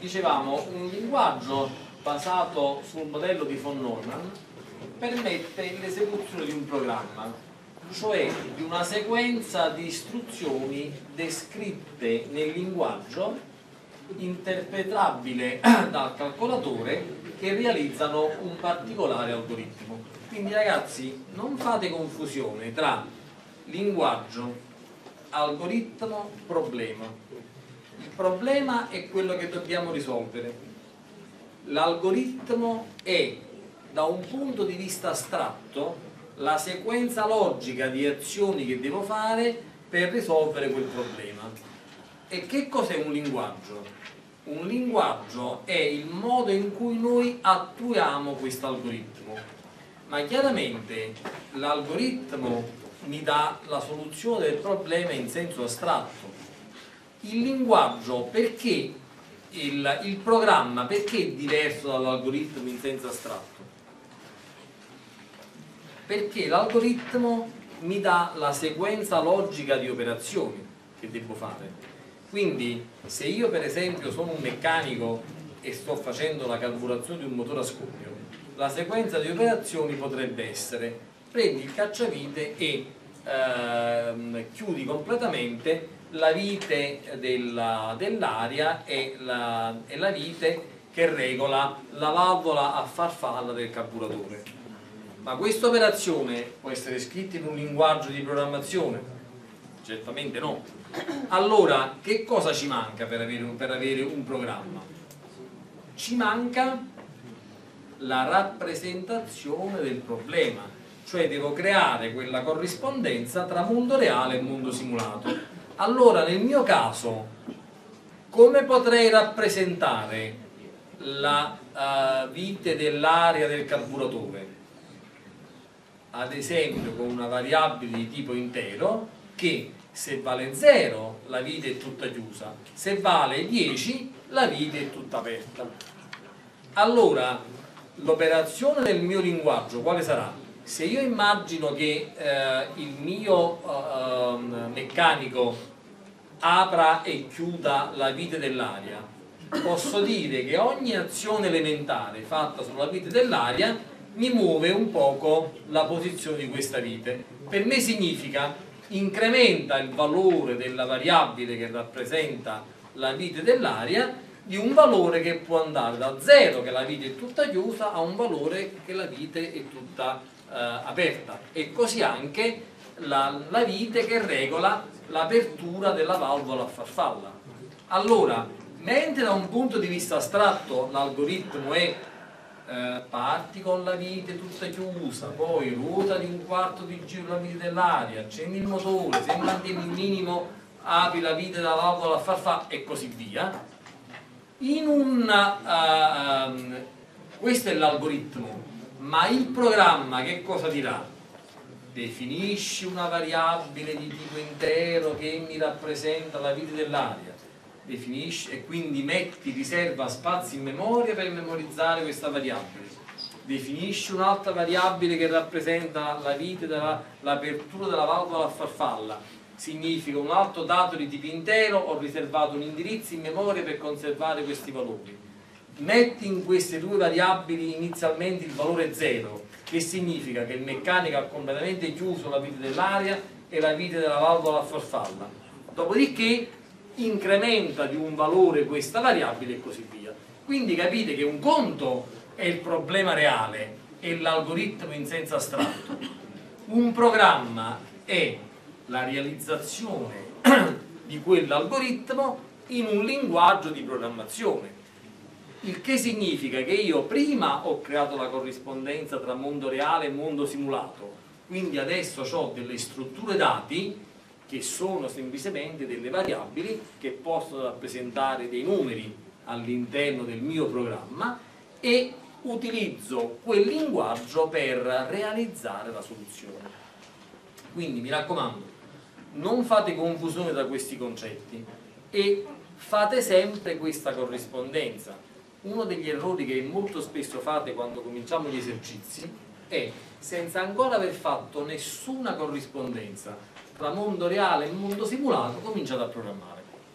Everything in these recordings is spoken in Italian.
dicevamo, un linguaggio basato sul modello di von Neumann permette l'esecuzione di un programma, cioè di una sequenza di istruzioni descritte nel linguaggio, interpretabile dal calcolatore, che realizzano un particolare algoritmo. Quindi ragazzi, non fate confusione tra linguaggio, algoritmo, problema. Il problema è quello che dobbiamo risolvere. L'algoritmo è, da un punto di vista astratto, la sequenza logica di azioni che devo fare per risolvere quel problema. E che cos'è un linguaggio? Un linguaggio è il modo in cui noi attuiamo questo algoritmo. Ma chiaramente l'algoritmo mi dà la soluzione del problema in senso astratto. Il linguaggio, perché il programma, perché è diverso dall'algoritmo in senso astratto? Perché l'algoritmo mi dà la sequenza logica di operazioni che devo fare. Quindi se io per esempio sono un meccanico e sto facendo la carburazione di un motore a scoppio, la sequenza di operazioni potrebbe essere: prendi il cacciavite e chiudi completamente la vite dell'aria e la vite che regola la valvola a farfalla del carburatore. Ma questa operazione può essere scritta in un linguaggio di programmazione? Certamente no. Allora, che cosa ci manca per avere un programma? Ci manca la rappresentazione del problema, cioè devo creare quella corrispondenza tra mondo reale e mondo simulato. Allora, nel mio caso, come potrei rappresentare la vite dell'aria del carburatore? Ad esempio con una variabile di tipo intero che, se vale 0 la vite è tutta chiusa, se vale 10 la vite è tutta aperta. Allora l'operazione del mio linguaggio quale sarà? Se io immagino che il mio meccanico apra e chiuda la vite dell'aria, posso dire che ogni azione elementare fatta sulla vite dell'aria mi muove un poco la posizione di questa vite. Per me significa: incrementa il valore della variabile che rappresenta la vite dell'aria di un valore che può andare da 0, che la vite è tutta chiusa, a un valore che la vite è tutta aperta, e così anche la vite che regola l'apertura della valvola a farfalla. Allora, mentre da un punto di vista astratto l'algoritmo è parti con la vite tutta chiusa, poi ruota di un quarto di giro la vite dell'aria, accendi il motore, se mantieni il minimo apri la vite della valvola a farfalla e così via. Questo è l'algoritmo, ma il programma che cosa dirà? Definisci una variabile di tipo intero che mi rappresenta la vite dell'aria, definisci e quindi riserva spazi in memoria per memorizzare questa variabile, definisci un'altra variabile che rappresenta la vite l'apertura della valvola a farfalla, significa un altro dato di tipo intero, ho riservato un indirizzo in memoria per conservare questi valori. Metti in queste due variabili inizialmente il valore 0, che significa che il meccanico ha completamente chiuso la vite dell'aria e la vite della valvola a farfalla. Dopodiché incrementa di un valore questa variabile e così via. Quindi capite che un conto è il problema reale e l'algoritmo in senso astratto. Un programma è la realizzazione di quell'algoritmo in un linguaggio di programmazione. Il che significa che io prima ho creato la corrispondenza tra mondo reale e mondo simulato, quindi adesso ho delle strutture dati che sono semplicemente delle variabili che possono rappresentare dei numeri all'interno del mio programma, e utilizzo quel linguaggio per realizzare la soluzione. Quindi mi raccomando, non fate confusione tra questi concetti e fate sempre questa corrispondenza. Uno degli errori che molto spesso fate quando cominciamo gli esercizi è, senza ancora aver fatto nessuna corrispondenza tra mondo reale e mondo simulato, cominciate a programmare.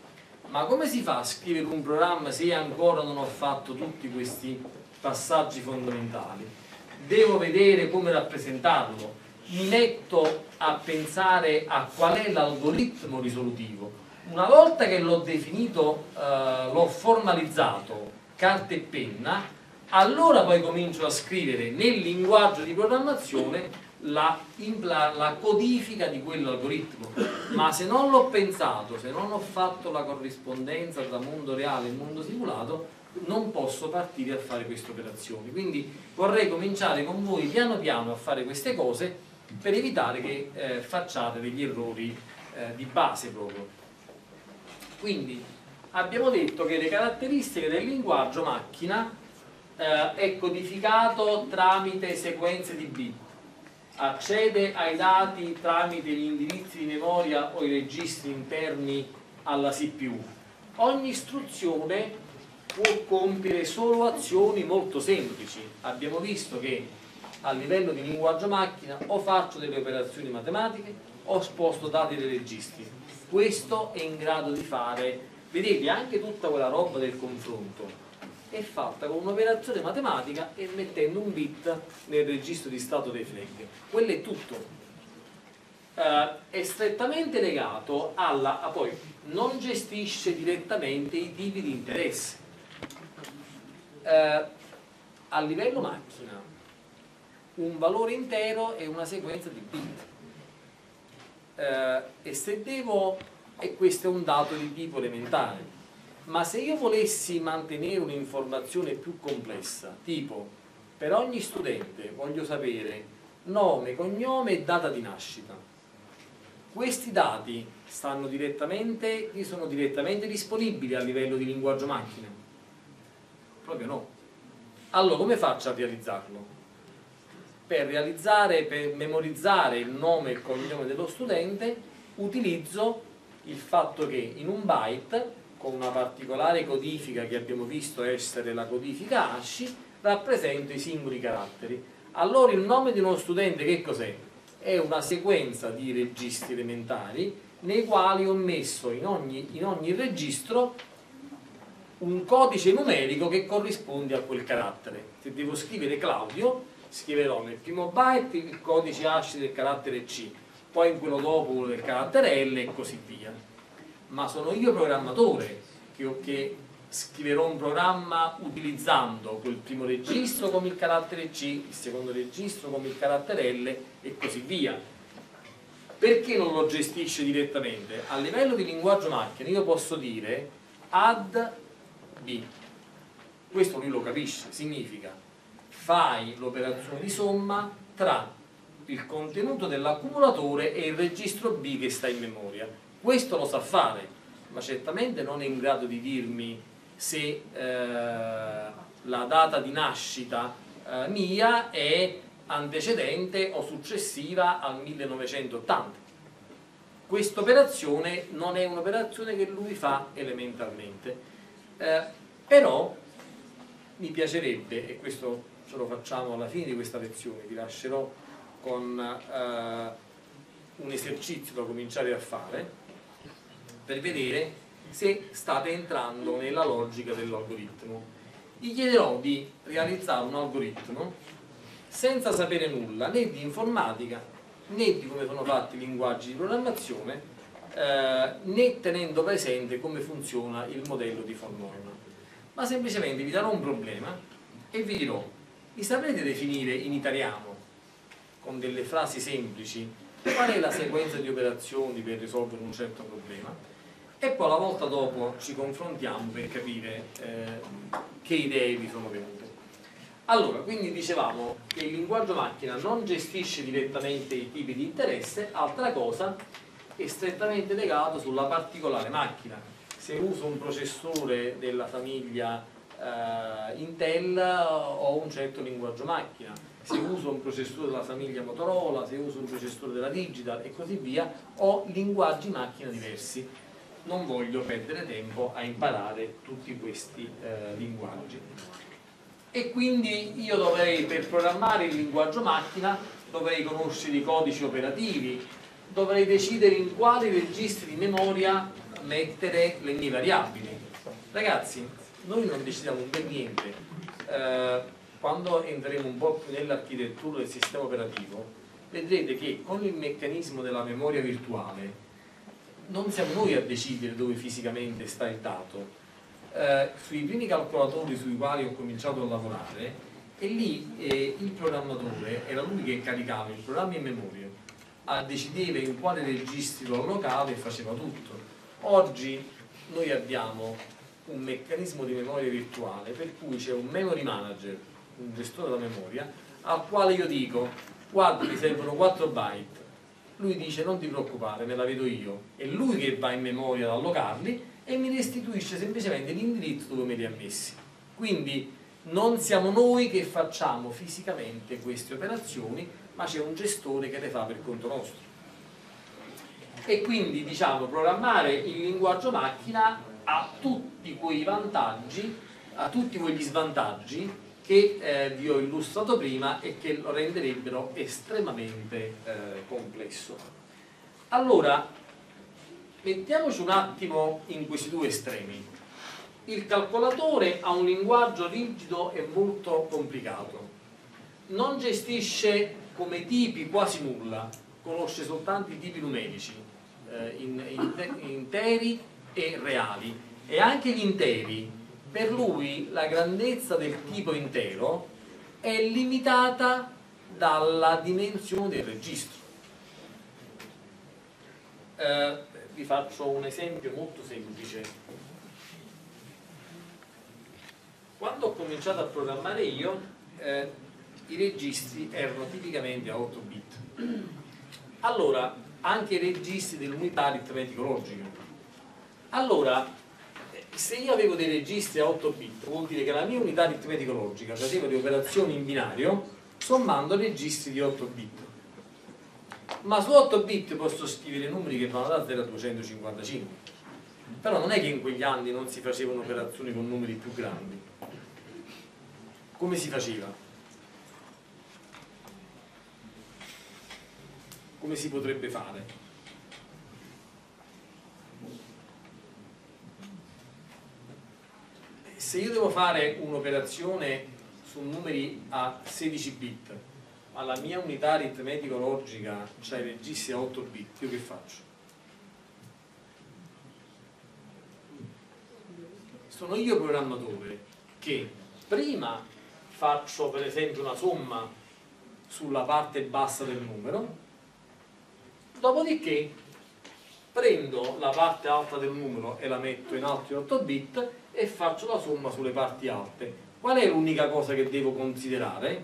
ma come si fa a scrivere un programma se ancora non ho fatto tutti questi passaggi fondamentali? Devo vedere come rappresentarlo, mi metto a pensare a qual è l'algoritmo risolutivo. Una volta che l'ho definito, l'ho formalizzato, carta e penna, allora poi comincio a scrivere nel linguaggio di programmazione la codifica di quell'algoritmo. Ma se non l'ho pensato, se non ho fatto la corrispondenza tra mondo reale e mondo simulato, non posso partire a fare queste operazioni. Quindi vorrei cominciare con voi piano piano a fare queste cose per evitare che facciate degli errori di base proprio. Quindi abbiamo detto che le caratteristiche del linguaggio macchina è codificato tramite sequenze di bit, accede ai dati tramite gli indirizzi di memoria o i registri interni alla CPU. Ogni istruzione può compiere solo azioni molto semplici. Abbiamo visto che a livello di linguaggio macchina o faccio delle operazioni matematiche o sposto dati dai registri. Questo è in grado di fare, vedete, anche tutta quella roba del confronto è fatta con un'operazione matematica e mettendo un bit nel registro di stato dei flag. Quello è tutto. È strettamente legato poi non gestisce direttamente i tipi di interesse. A livello macchina un valore intero è una sequenza di bit e questo è un dato di tipo elementare. Ma se io volessi mantenere un'informazione più complessa, tipo per ogni studente voglio sapere nome, cognome e data di nascita, questi dati sono direttamente disponibili a livello di linguaggio macchina? Proprio no. Allora come faccio a realizzarlo? Per memorizzare il nome e il cognome dello studente utilizzo il fatto che in un byte, con una particolare codifica che abbiamo visto essere la codifica ASCII, rappresento i singoli caratteri. Allora il nome di uno studente che cos'è? È una sequenza di registri elementari nei quali ho messo in ogni registro un codice numerico che corrisponde a quel carattere. Se devo scrivere Claudio, scriverò nel primo byte il codice ASCII del carattere C, poi in quello dopo quello del carattere L e così via. Ma sono io programmatore che scriverò un programma utilizzando quel primo registro come il carattere C, il secondo registro come il carattere L e così via. Perché non lo gestisce direttamente? A livello di linguaggio macchina io posso dire add B, questo lui lo capisce, significa fai l'operazione di somma tra il contenuto dell'accumulatore e il registro B che sta in memoria. Questo lo sa fare, ma certamente non è in grado di dirmi se la data di nascita mia è antecedente o successiva al 1980. Questa operazione non è un'operazione che lui fa elementalmente, però mi piacerebbe, e questo ce lo facciamo alla fine di questa lezione, vi lascerò con un esercizio da cominciare a fare per vedere se state entrando nella logica dell'algoritmo. Vi chiederò di realizzare un algoritmo senza sapere nulla né di informatica né di come sono fatti i linguaggi di programmazione né tenendo presente come funziona il modello di von Neumann, ma semplicemente vi darò un problema e vi dirò: vi saprete definire in italiano con delle frasi semplici qual è la sequenza di operazioni per risolvere un certo problema? E poi la volta dopo ci confrontiamo per capire che idee vi sono venute. Allora, quindi dicevamo che il linguaggio macchina non gestisce direttamente i tipi di interesse, altra cosa è strettamente legato sulla particolare macchina. Se uso un processore della famiglia Intel ho un certo linguaggio macchina, se uso un processore della famiglia Motorola, se uso un processore della Digital e così via, ho linguaggi macchina diversi. Non voglio perdere tempo a imparare tutti questi linguaggi. E quindi io dovrei, per programmare il linguaggio macchina, dovrei conoscere i codici operativi, dovrei decidere in quali registri di memoria mettere le mie variabili. Ragazzi, noi non decidiamo per niente. Quando entreremo un po' più nell'architettura del sistema operativo, vedrete che con il meccanismo della memoria virtuale non siamo noi a decidere dove fisicamente sta il dato. Sui primi calcolatori sui quali ho cominciato a lavorare, e lì il programmatore era lui che caricava il programma in memoria, decideva in quale registri lo allocava e faceva tutto. Oggi noi abbiamo un meccanismo di memoria virtuale per cui c'è un memory manager, un gestore della memoria, al quale io dico: guarda, mi servono 4 byte. Lui dice: non ti preoccupare, me la vedo io. È lui che va in memoria ad allocarli e mi restituisce semplicemente l'indirizzo dove me li ha messi. Quindi non siamo noi che facciamo fisicamente queste operazioni, ma c'è un gestore che le fa per conto nostro. E quindi, diciamo, programmare il linguaggio macchina ha tutti quei vantaggi, ha tutti quegli svantaggi che vi ho illustrato prima e che lo renderebbero estremamente complesso. Allora, mettiamoci un attimo in questi due estremi. Il calcolatore ha un linguaggio rigido e molto complicato, non gestisce come tipi quasi nulla, conosce soltanto i tipi numerici, interi e reali, e anche gli interi. Per lui la grandezza del tipo intero è limitata dalla dimensione del registro. Vi faccio un esempio molto semplice. Quando ho cominciato a programmare io, i registri erano tipicamente a 8 bit. Allora, anche i registri dell'unità aritmetico-logica. Allora, se io avevo dei registri a 8 bit, vuol dire che la mia unità aritmetico-logica faceva le operazioni in binario sommando registri di 8 bit. Ma su 8 bit posso scrivere numeri che vanno da 0 a 255. Però non è che in quegli anni non si facevano operazioni con numeri più grandi. Come si faceva? Come si potrebbe fare? Se io devo fare un'operazione su numeri a 16 bit, ma la mia unità aritmetico-logica c'ha i registri a 8 bit, io che faccio? Sono io programmatore che prima faccio per esempio una somma sulla parte bassa del numero, dopodiché prendo la parte alta del numero e la metto in altri 8 bit e faccio la somma sulle parti alte. Qual è l'unica cosa che devo considerare?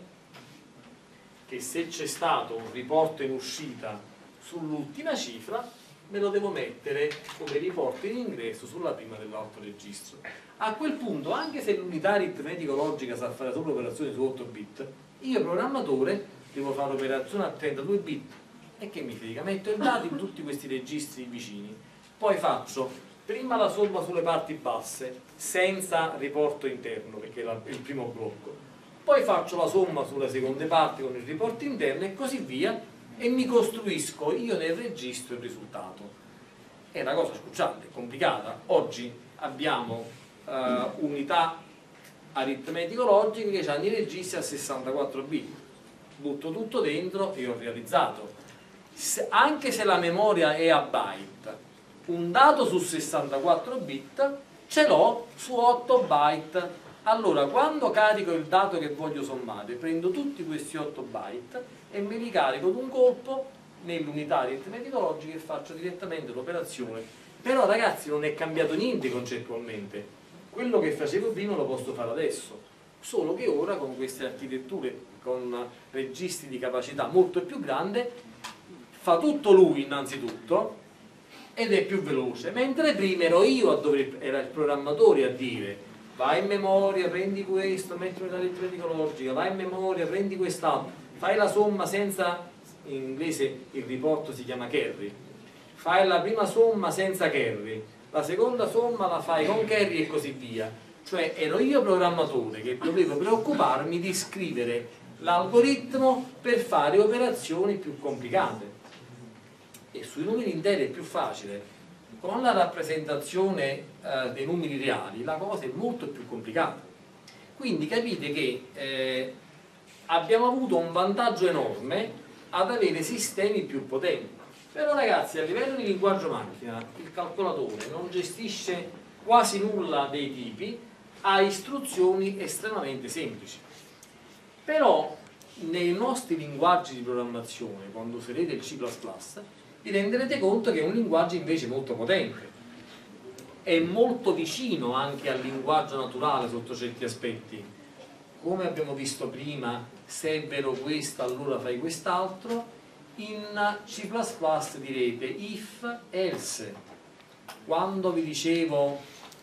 Che se c'è stato un riporto in uscita sull'ultima cifra, me lo devo mettere come riporto in ingresso sulla prima dell'altro registro. A quel punto, anche se l'unità aritmetico-logica sa fare solo operazioni su 8 bit, io programmatore devo fare operazioni a 32 bit. E che mi frega? Metto il dato in tutti questi registri vicini, poi faccio prima la somma sulle parti basse senza riporto interno, perché è il primo blocco, poi faccio la somma sulle seconde parti con il riporto interno e così via, e mi costruisco io nel registro il risultato. È una cosa, scusate, complicata. Oggi abbiamo unità aritmetico-logiche che hanno i registri a 64 bit, butto tutto dentro e ho realizzato. Anche se la memoria è a byte, un dato su 64 bit ce l'ho su 8 byte. Allora, quando carico il dato che voglio sommare, prendo tutti questi 8 byte e me li carico d'un colpo nell'unità aritmetico-logica e faccio direttamente l'operazione. Però, ragazzi, non è cambiato niente concettualmente. Quello che facevo prima lo posso fare adesso, solo che ora con queste architetture, con registri di capacità molto più grande, fa tutto lui innanzitutto ed è più veloce, mentre prima ero io a dover, era il programmatore a dire: vai in memoria, prendi questo, metti un'unità aritmetico-logica, vai in memoria, prendi quest'altro, fai la somma senza, in inglese il riporto si chiama carry, fai la prima somma senza carry, la seconda somma la fai con carry e così via. Cioè ero io programmatore che dovevo preoccuparmi di scrivere l'algoritmo per fare operazioni più complicate. E sui numeri interi è più facile. con la rappresentazione dei numeri reali la cosa è molto più complicata. Quindi capite che abbiamo avuto un vantaggio enorme ad avere sistemi più potenti. Però ragazzi, a livello di linguaggio macchina il calcolatore non gestisce quasi nulla dei tipi, ha istruzioni estremamente semplici. Però nei nostri linguaggi di programmazione, quando userete il C++, vi renderete conto che è un linguaggio invece molto potente, è molto vicino anche al linguaggio naturale sotto certi aspetti. Come abbiamo visto prima, se è vero questo allora fai quest'altro. In C++ direte if else. Quando vi dicevo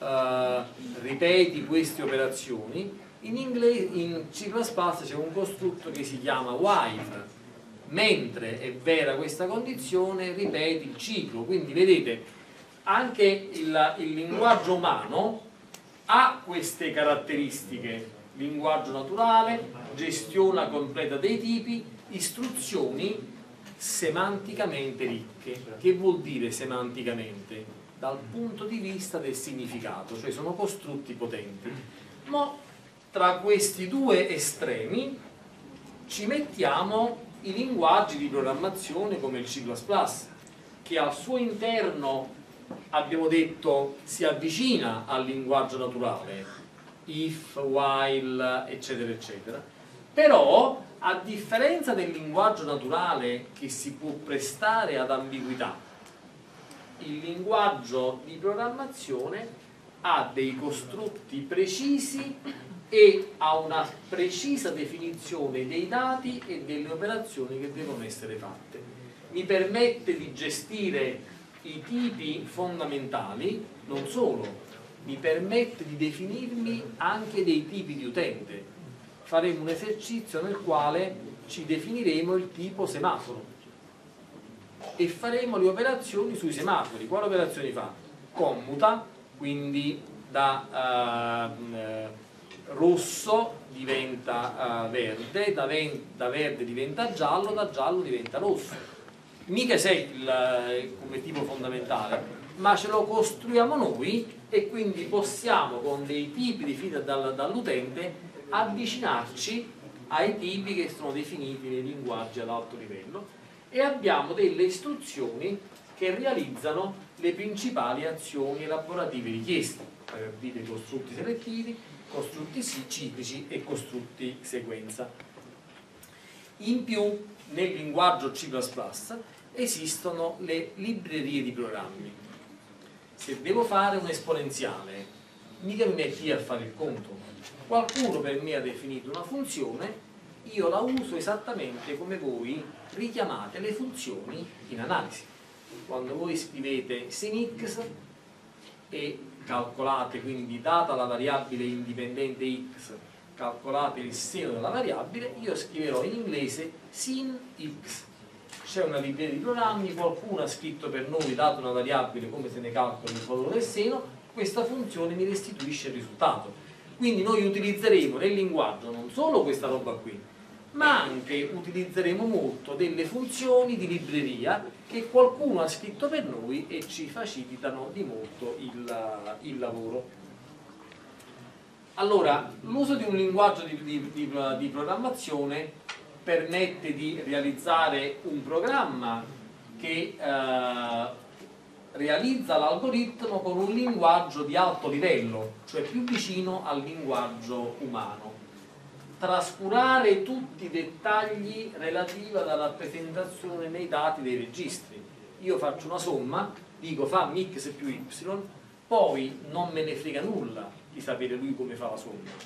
ripeti queste operazioni, in C++ c'è un costrutto che si chiama while. Mentre è vera questa condizione, ripeti il ciclo. Quindi vedete, anche il linguaggio umano ha queste caratteristiche: linguaggio naturale, gestione completa dei tipi, istruzioni semanticamente ricche. Che vuol dire semanticamente? Dal punto di vista del significato, cioè sono costrutti potenti. Ma tra questi due estremi ci mettiamo i linguaggi di programmazione come il C++, che al suo interno, abbiamo detto, si avvicina al linguaggio naturale, if, while, eccetera eccetera. Però a differenza del linguaggio naturale che si può prestare ad ambiguità, il linguaggio di programmazione ha dei costrutti precisi e ha una precisa definizione dei dati e delle operazioni che devono essere fatte. Mi permette di gestire i tipi fondamentali, non solo, mi permette di definirmi anche dei tipi di utente. Faremo un esercizio nel quale ci definiremo il tipo semaforo e faremo le operazioni sui semafori. Quali operazioni fa? Commuta, quindi da rosso diventa verde, da verde diventa giallo, da giallo diventa rosso. Mica c'è come tipo fondamentale, ma ce lo costruiamo noi e quindi possiamo con dei tipi definiti dall'utente avvicinarci ai tipi che sono definiti nei linguaggi ad alto livello, e abbiamo delle istruzioni che realizzano le principali azioni elaborative richieste, per dire costrutti selettivi, costrutti ciclici e costrutti sequenza. In più nel linguaggio C++ esistono le librerie di programmi. Se devo fare un esponenziale, mica mi metti a fare il conto. Qualcuno per me ha definito una funzione, io la uso esattamente come voi richiamate le funzioni in analisi. Quando voi scrivete sinx e calcolate, quindi data la variabile indipendente x, calcolate il seno della variabile, io scriverò in inglese sin x. C'è una libreria di programmi, qualcuno ha scritto per noi, dato una variabile, come se ne calcola il valore del seno, questa funzione mi restituisce il risultato. Quindi noi utilizzeremo nel linguaggio non solo questa roba qui, ma anche utilizzeremo molto delle funzioni di libreria che qualcuno ha scritto per noi e ci facilitano di molto il lavoro. Allora, l'uso di un linguaggio di programmazione permette di realizzare un programma che realizza l'algoritmo con un linguaggio di alto livello, cioè più vicino al linguaggio umano. Trascurare tutti i dettagli relativi alla rappresentazione nei dati dei registri. Io faccio una somma, dico fammi x più y, poi non me ne frega nulla di sapere lui come fa la somma.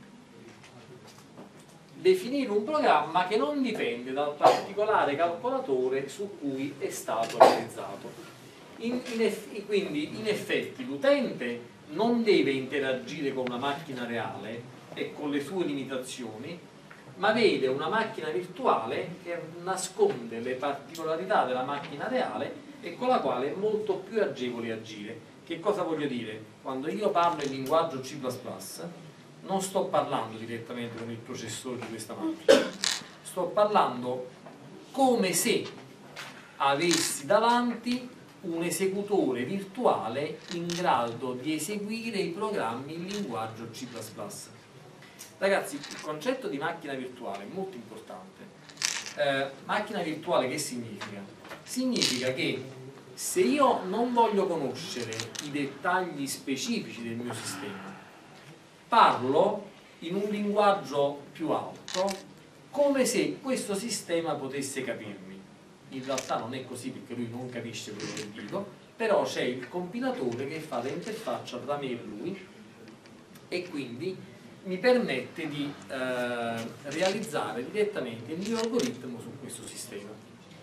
Definire un programma che non dipende dal particolare calcolatore su cui è stato realizzato. Quindi in effetti l'utente non deve interagire con una macchina reale e con le sue limitazioni, ma vede una macchina virtuale che nasconde le particolarità della macchina reale e con la quale è molto più agevole agire. Che cosa voglio dire? Quando io parlo in linguaggio C++, non sto parlando direttamente con il processore di questa macchina, sto parlando come se avessi davanti un esecutore virtuale in grado di eseguire i programmi in linguaggio C++. Ragazzi, il concetto di macchina virtuale è molto importante. Macchina virtuale che significa? Significa che se io non voglio conoscere i dettagli specifici del mio sistema, parlo in un linguaggio più alto come se questo sistema potesse capirmi. In realtà non è così, perché lui non capisce quello che dico, però c'è il compilatore che fa da interfaccia tra me e lui e quindi mi permette di realizzare direttamente il mio algoritmo su questo sistema.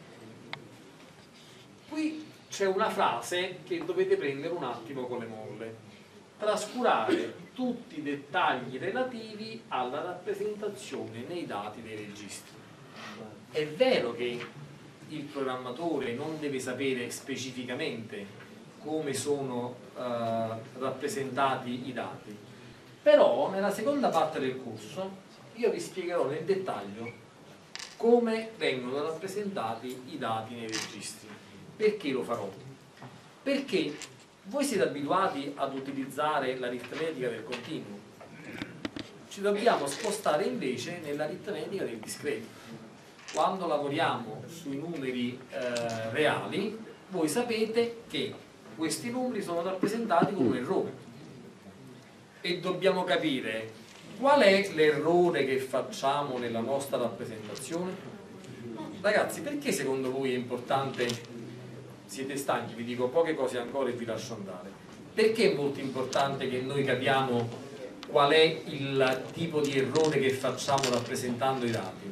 Qui c'è una frase che dovete prendere un attimo con le molle: trascurare tutti i dettagli relativi alla rappresentazione nei dati dei registri. È vero che il programmatore non deve sapere specificamente come sono rappresentati i dati, però nella seconda parte del corso io vi spiegherò nel dettaglio come vengono rappresentati i dati nei registri. Perché lo farò? Perché voi siete abituati ad utilizzare l'aritmetica del continuo, ci dobbiamo spostare invece nell'aritmetica del discreto. Quando lavoriamo sui numeri reali, voi sapete che questi numeri sono rappresentati con un errore e dobbiamo capire qual è l'errore che facciamo nella nostra rappresentazione. Ragazzi, perché secondo voi è importante? Siete stanchi? Vi dico poche cose ancora e vi lascio andare. Perché è molto importante che noi capiamo qual è il tipo di errore che facciamo rappresentando i dati?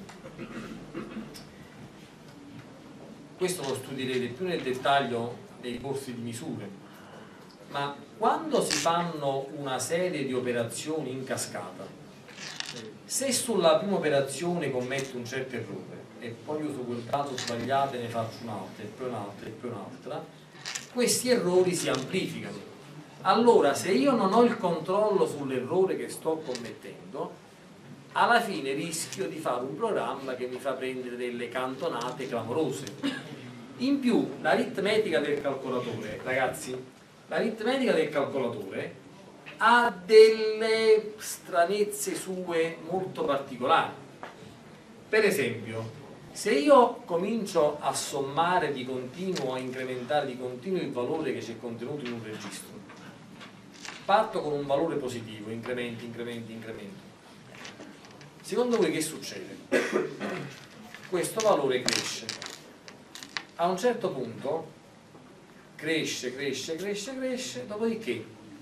Questo lo studierete più nel dettaglio nei corsi di misure, ma quando si fanno una serie di operazioni in cascata, se sulla prima operazione commetto un certo errore e poi uso quel dato sbagliato e ne faccio un'altra e poi un'altra e poi un'altra, questi errori si amplificano. Allora, se io non ho il controllo sull'errore che sto commettendo, alla fine rischio di fare un programma che mi fa prendere delle cantonate clamorose. In più, l'aritmetica del calcolatore, ragazzi, l'aritmetica del calcolatore ha delle stranezze sue molto particolari. Per esempio, se io comincio a sommare di continuo, a incrementare di continuo il valore che c'è contenuto in un registro, parto con un valore positivo, incrementi, incrementi, incrementi. Secondo voi che succede? Questo valore cresce. A un certo punto cresce, cresce, cresce, cresce, dopodiché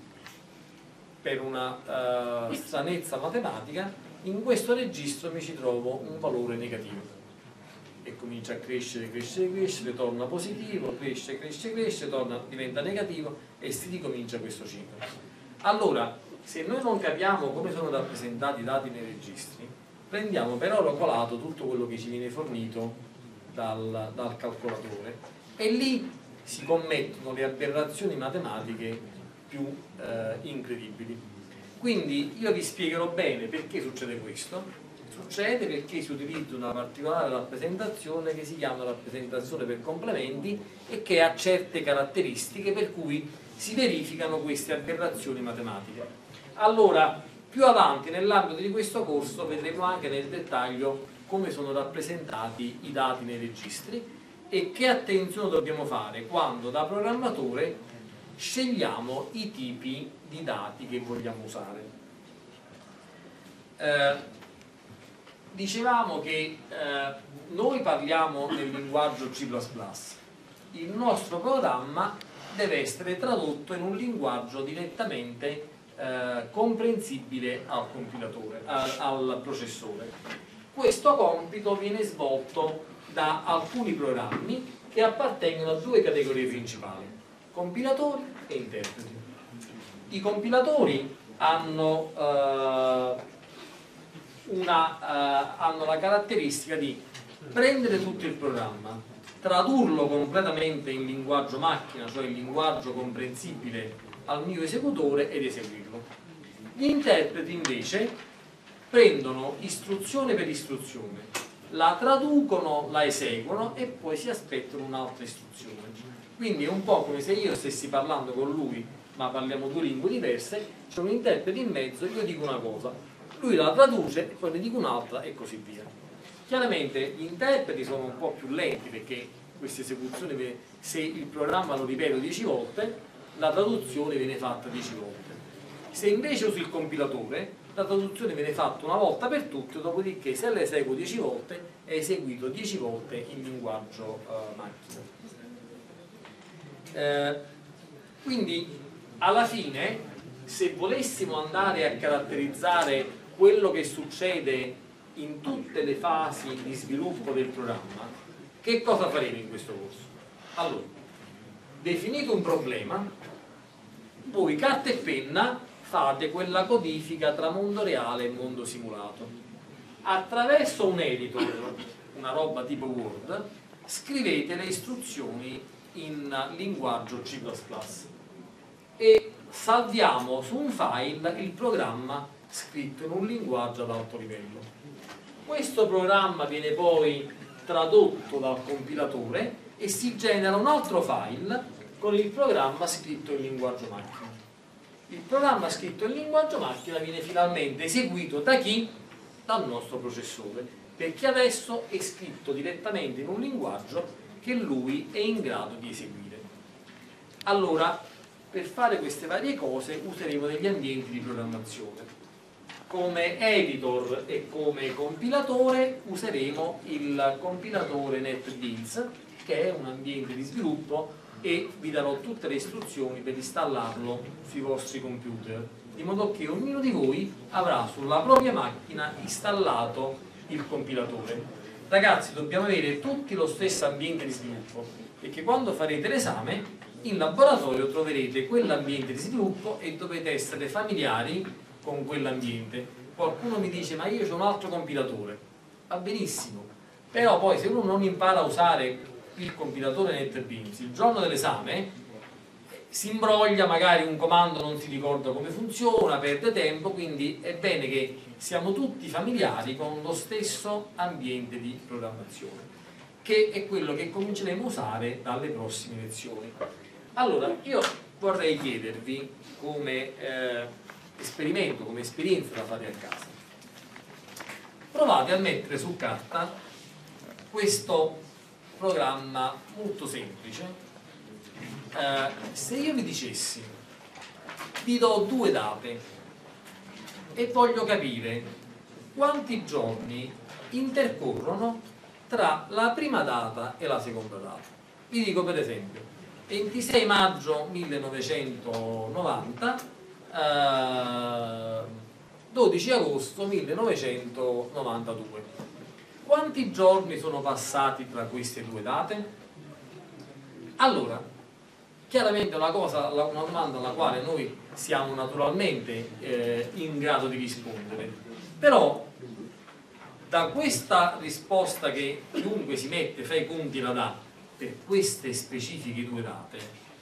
per una stranezza matematica in questo registro mi ci trovo un valore negativo e comincia a crescere, crescere, crescere, torna positivo, cresce, cresce, cresce, diventa negativo e si ricomincia questo ciclo. Allora, se noi non capiamo come sono rappresentati i dati nei registri, prendiamo per oro colato tutto quello che ci viene fornito dal calcolatore e lì si commettono le aberrazioni matematiche più incredibili. Quindi io vi spiegherò bene perché succede questo. Succede perché si utilizza una particolare rappresentazione che si chiama rappresentazione per complementi e che ha certe caratteristiche per cui si verificano queste aberrazioni matematiche. Allora, più avanti nell'ambito di questo corso vedremo anche nel dettaglio come sono rappresentati i dati nei registri e che attenzione dobbiamo fare quando da programmatore scegliamo i tipi di dati che vogliamo usare. Dicevamo che noi parliamo nel linguaggio C++, il nostro programma deve essere tradotto in un linguaggio direttamente comprensibile al compilatore, al processore. Questo compito viene svolto da alcuni programmi che appartengono a due categorie principali: compilatori e interpreti. I compilatori hanno la caratteristica di prendere tutto il programma, tradurlo completamente in linguaggio macchina, cioè in linguaggio comprensibile al mio esecutore, ed eseguirlo. Gli interpreti invece prendono istruzione per istruzione, la traducono, la eseguono e poi si aspettano un'altra istruzione. Quindi è un po' come se io stessi parlando con lui, ma parliamo due lingue diverse, c'è un interprete in mezzo, io dico una cosa, lui la traduce e poi ne dico un'altra e così via. Chiaramente gli interpreti sono un po' più lenti perché questa esecuzione, se il programma lo ripeto 10 volte, la traduzione viene fatta 10 volte. Se invece uso il compilatore, la traduzione viene fatta una volta per tutte, dopodiché se la eseguo 10 volte è eseguito 10 volte in linguaggio macchina. Quindi alla fine, se volessimo andare a caratterizzare quello che succede in tutte le fasi di sviluppo del programma, che cosa faremo in questo corso? Allora, definito un problema, voi carta e penna fate quella codifica tra mondo reale e mondo simulato. Attraverso un editor, una roba tipo Word, scrivete le istruzioni in linguaggio C++ e salviamo su un file il programma scritto in un linguaggio ad alto livello. Questo programma viene poi tradotto dal compilatore e si genera un altro file con il programma scritto in linguaggio macchina. Il programma scritto in linguaggio macchina viene finalmente eseguito da chi? Dal nostro processore, perché adesso è scritto direttamente in un linguaggio che lui è in grado di eseguire. Allora, per fare queste varie cose useremo degli ambienti di programmazione. Come editor e come compilatore useremo il compilatore NetBeans, che è un ambiente di sviluppo, e vi darò tutte le istruzioni per installarlo sui vostri computer, di modo che ognuno di voi avrà sulla propria macchina installato il compilatore. Ragazzi, dobbiamo avere tutti lo stesso ambiente di sviluppo, perché quando farete l'esame in laboratorio troverete quell'ambiente di sviluppo e dovete essere familiari con quell'ambiente. Qualcuno mi dice: ma io ho un altro compilatore. Va benissimo, però poi se uno non impara a usare il compilatore NetBeans il giorno dell'esame si imbroglia, magari un comando non si ricorda come funziona, perde tempo. Quindi è bene che siamo tutti familiari con lo stesso ambiente di programmazione, che è quello che cominceremo a usare dalle prossime lezioni. Allora, io vorrei chiedervi come esperimento, come esperienza da fare a casa, provate a mettere su carta questo programma molto semplice. Se io vi dicessi, vi do due date e voglio capire quanti giorni intercorrono tra la prima data e la seconda data. Vi dico per esempio 26 maggio 1990, 12 agosto 1992. Quanti giorni sono passati tra queste due date? Allora, chiaramente una domanda alla quale noi siamo naturalmente in grado di rispondere, però da questa risposta che chiunque si mette, fa i conti la dà per queste specifiche due date,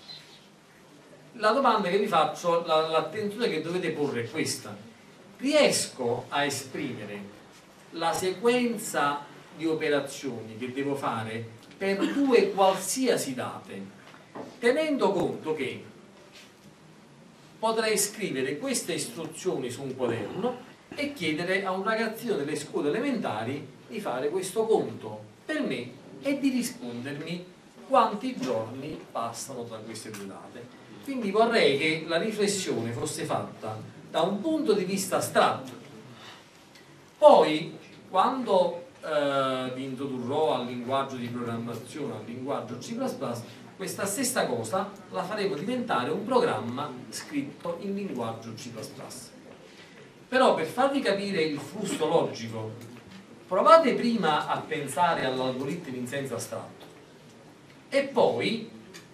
la domanda che vi faccio, l'attenzione che dovete porre è questa: riesco a esprimere la sequenza di operazioni che devo fare per due qualsiasi date, tenendo conto che potrei scrivere queste istruzioni su un quaderno e chiedere a un ragazzino delle scuole elementari di fare questo conto per me e di rispondermi quanti giorni passano tra queste due date. Quindi vorrei che la riflessione fosse fatta da un punto di vista astratto. Poi, quando vi introdurrò al linguaggio di programmazione, al linguaggio C++, questa stessa cosa la faremo diventare un programma scritto in linguaggio C++. Però per farvi capire il flusso logico, provate prima a pensare all'algoritmo in senso astratto e poi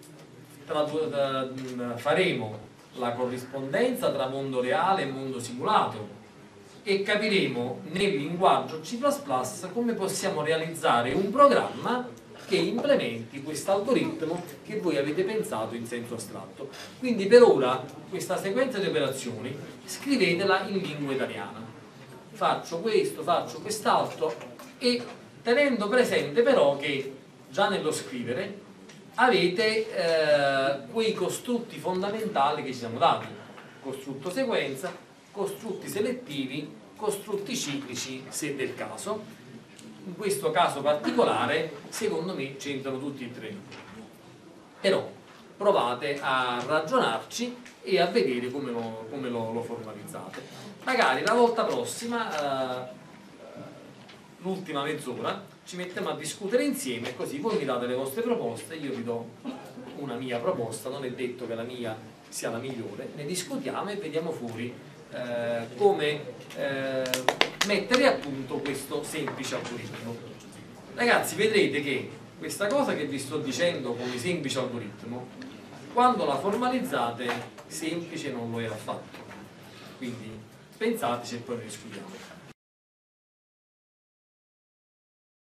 faremo la corrispondenza tra mondo reale e mondo simulato e capiremo nel linguaggio C++ come possiamo realizzare un programma che implementi questo algoritmo che voi avete pensato in senso astratto. Quindi per ora questa sequenza di operazioni scrivetela in lingua italiana. Faccio questo, faccio quest'altro, e tenendo presente però che già nello scrivere avete quei costrutti fondamentali che ci siamo dati: costrutto sequenza, costrutti selettivi, costrutti ciclici se del caso. In questo caso particolare secondo me c'entrano tutti e tre, però provate a ragionarci e a vedere come lo formalizzate. Magari la volta prossima, l'ultima mezz'ora, ci mettiamo a discutere insieme, così voi mi date le vostre proposte, io vi do una mia proposta, non è detto che la mia sia la migliore, ne discutiamo e vediamo fuori come mettere a punto questo semplice algoritmo. Ragazzi, vedrete che questa cosa che vi sto dicendo come semplice algoritmo, quando la formalizzate semplice non lo è affatto, quindi pensateci e poi ne discutiamo.